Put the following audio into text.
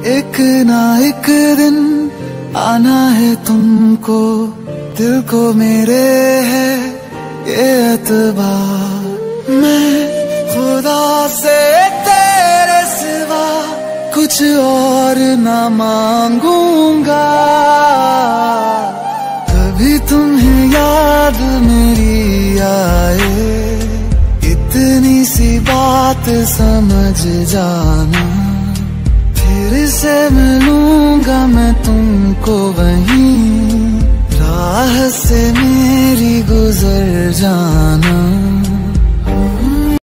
एक ना एक दिन आना है तुमको, दिल को मेरे है ये एतबार। मैं खुदा से तेरे सिवा कुछ और ना मांगूंगा, कभी तुम्हें याद मेरी आए इतनी सी बात समझ जाना। फिर से मिलूंगा मैं तुमको वहीं, राह से मेरी गुजर जाना।